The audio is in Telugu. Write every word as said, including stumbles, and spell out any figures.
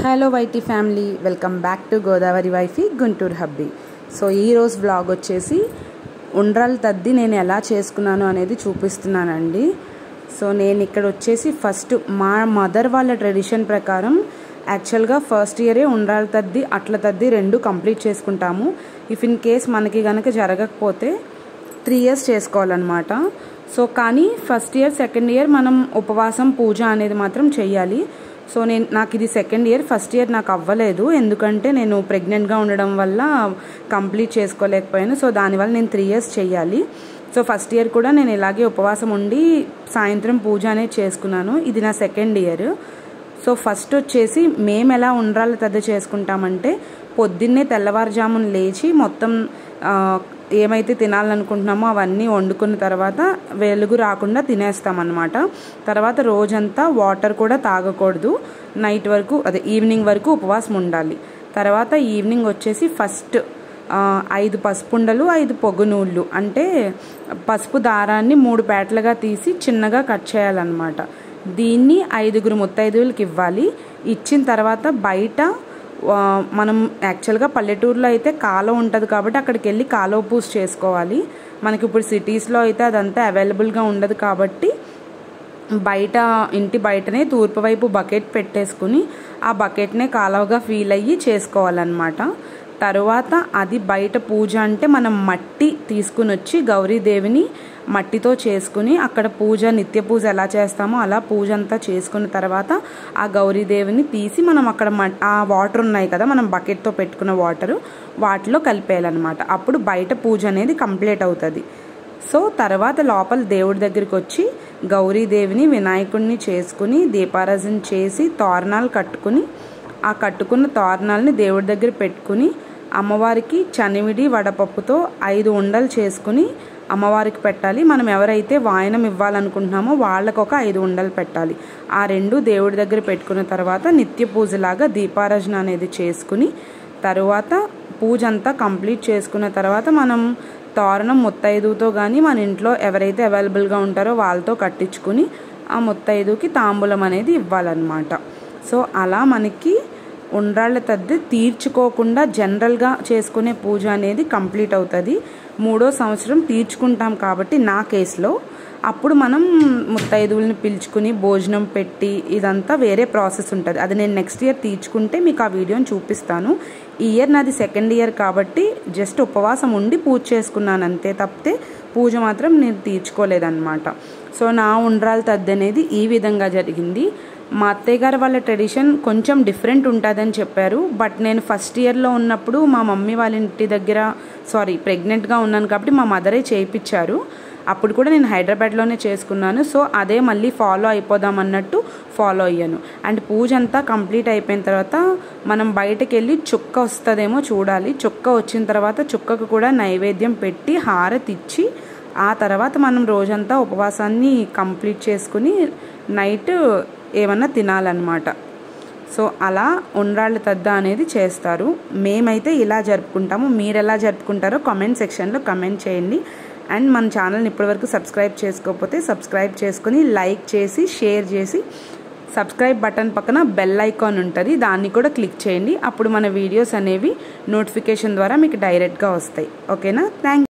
Hello YT family, welcome back to Godavari wifey Guntur hubby. So ఈరోజు వ్లాగ్ వచ్చేసి ఉండ్రాళ్ళ తద్ది నేను ఎలా చేసుకున్నాను అనేది చూపిస్తున్నానండి. సో నేను ఇక్కడ వచ్చేసి ఫస్ట్ మా మదర్ వాళ్ళ ట్రెడిషన్ ప్రకారం యాక్చువల్గా ఫస్ట్ ఇయరే ఉండ్రాళ్ళ తద్ది అట్ల తద్ది రెండు కంప్లీట్ చేసుకుంటాము. ఇఫ్ ఇన్ కేస్ మనకి కనుక జరగకపోతే త్రీ ఇయర్స్ చేసుకోవాలన్నమాట. సో కానీ ఫస్ట్ ఇయర్ సెకండ్ ఇయర్ మనం ఉపవాసం పూజ అనేది మాత్రం చెయ్యాలి. సో నేను నాకు ఇది సెకండ్ ఇయర్, ఫస్ట్ ఇయర్ నాకు అవ్వలేదు ఎందుకంటే నేను ప్రెగ్నెంట్గా ఉండడం వల్ల కంప్లీట్ చేసుకోలేకపోయాను. సో దానివల్ల నేను త్రీ ఇయర్స్ చెయ్యాలి. సో ఫస్ట్ ఇయర్ కూడా నేను ఇలాగే ఉపవాసం ఉండి సాయంత్రం పూజ అనేది చేసుకున్నాను. ఇది నా సెకండ్ ఇయర్. సో ఫస్ట్ వచ్చేసి మేము ఎలా ఉండ్రాళ్ళ తద్ది చేసుకుంటామంటే పొద్దున్నే తెల్లవారుజామున లేచి మొత్తం ఏమైతే తినాలనుకుంటున్నామో అవన్నీ వండుకున్న తర్వాత వెలుగు రాకుండా తినేస్తామన్నమాట. తర్వాత రోజంతా వాటర్ కూడా తాగకూడదు, నైట్ వరకు అదే ఈవినింగ్ వరకు ఉపవాసం ఉండాలి. తర్వాత ఈవినింగ్ వచ్చేసి ఫస్ట్ ఐదు పసుపుండలు ఐదు పొగనూళ్ళు అంటే పసుపు దారాన్ని మూడు పేటలుగా తీసి చిన్నగా కట్ చేయాలన్నమాట. దీన్ని ఐదుగురు ముత్తైదువులకి ఇవ్వాలి. ఇచ్చిన తర్వాత బయట మనం యాక్చువల్గా పల్లెటూరులో అయితే కాలువ ఉంటుంది కాబట్టి అక్కడికి వెళ్ళి కాలువ పూజ చేసుకోవాలి. మనకి ఇప్పుడు సిటీస్లో అయితే అదంతా అవైలబుల్గా ఉండదు కాబట్టి బయట ఇంటి బయటనే తూర్పు వైపు బకెట్ పెట్టేసుకుని ఆ బకెట్నే కాలువగా ఫీల్ అయ్యి చేసుకోవాలన్నమాట. తరువాత అది బయట పూజ అంటే మనం మట్టి తీసుకుని వచ్చి గౌరీదేవిని మట్టితో చేసుకుని అక్కడ పూజ నిత్య పూజ ఎలా చేస్తామో అలా పూజ అంతా చేసుకున్న తర్వాత ఆ గౌరీదేవిని తీసి మనం అక్కడ ఆ వాటర్ ఉన్నాయి కదా మనం బకెట్తో పెట్టుకున్న వాటరు వాటిలో కలిపేయాలన్నమాట. అప్పుడు బయట పూజ అనేది కంప్లీట్ అవుతుంది. సో తర్వాత లోపల దేవుడి దగ్గరికి వచ్చి గౌరీదేవిని వినాయకుడిని చేసుకుని దీపారాజన చేసి తోరణాలు కట్టుకుని ఆ కట్టుకున్న తోరణాలని దేవుడి దగ్గర పెట్టుకుని అమ్మవారికి చనివిడి వడపప్పుతో ఐదు ఉండలు చేసుకుని అమ్మవారికి పెట్టాలి. మనం ఎవరైతే వాయనం ఇవ్వాలనుకుంటున్నామో వాళ్ళకు ఒక ఐదు ఉండలు పెట్టాలి. ఆ రెండు దేవుడి దగ్గర పెట్టుకున్న తర్వాత నిత్య పూజలాగా దీపారాజన అనేది చేసుకుని తరువాత పూజ అంతా కంప్లీట్ చేసుకున్న తర్వాత మనం తోరణం ముత్తైదుతో కానీ మన ఇంట్లో ఎవరైతే అవైలబుల్గా ఉంటారో వాళ్ళతో కట్టించుకుని ఆ ముత్తైదుకి తాంబూలం అనేది ఇవ్వాలన్నమాట. సో అలా మనకి ఉండ్రాళ్ళ తద్ది తీర్చుకోకుండా జనరల్గా చేసుకునే పూజ అనేది కంప్లీట్ అవుతుంది. మూడో సంవత్సరం తీర్చుకుంటాం కాబట్టి నా కేసులో అప్పుడు మనం ముత్తైదువుల్ని పిలుచుకుని భోజనం పెట్టి ఇదంతా వేరే ప్రాసెస్ ఉంటుంది. అది నేను నెక్స్ట్ ఇయర్ తీర్చుకుంటే మీకు ఆ వీడియోని చూపిస్తాను. ఈ ఇయర్ నాది సెకండ్ ఇయర్ కాబట్టి జస్ట్ ఉపవాసం ఉండి పూజ చేసుకున్నాను అంతే, తప్పితే పూజ మాత్రం నేను తీర్చుకోలేదన్నమాట. సో నా ఉండ్రాళ్ళ తద్ది అనేది ఈ విధంగా జరిగింది. మా అత్తయ్య గారు వాళ్ళ ట్రెడిషన్ కొంచెం డిఫరెంట్ ఉంటుందని చెప్పారు. బట్ నేను ఫస్ట్ ఇయర్లో ఉన్నప్పుడు మా మమ్మీ వాళ్ళ ఇంటి దగ్గర సారీ ప్రెగ్నెంట్గా ఉన్నాను కాబట్టి మా మదరే చేయించారు. అప్పుడు కూడా నేను హైదరాబాద్లోనే చేసుకున్నాను. సో అదే మళ్ళీ ఫాలో అయిపోదాం అన్నట్టు ఫాలో అయ్యాను. అండ్ పూజ అంతా కంప్లీట్ అయిపోయిన తర్వాత మనం బయటకు వెళ్ళి చుక్క వస్తుందేమో చూడాలి. చుక్క వచ్చిన తర్వాత చుక్కకు కూడా నైవేద్యం పెట్టి హారతి ఇచ్చి ఆ తర్వాత మనం రోజంతా ఉపవాసాన్ని కంప్లీట్ చేసుకుని నైట్ ఏమన్నా తినాలన్నమాట. సో అలా ఉండ్రాళ్ళ తద్ద అనేది చేస్తారు. మేమైతే ఇలా జరుపుకుంటాము. మీరు ఎలా జరుపుకుంటారో కామెంట్ సెక్షన్లో కమెంట్ చేయండి. అండ్ మన ఛానల్ని ఇప్పటివరకు సబ్స్క్రైబ్ చేసుకోకపోతే సబ్స్క్రైబ్ చేసుకుని లైక్ చేసి షేర్ చేసి సబ్స్క్రైబ్ బటన్ పక్కన బెల్ ఐకాన్ ఉంటుంది, దాన్ని కూడా క్లిక్ చేయండి. అప్పుడు మన వీడియోస్ అనేవి నోటిఫికేషన్ ద్వారా మీకు డైరెక్ట్గా వస్తాయి. ఓకేనా? థ్యాంక్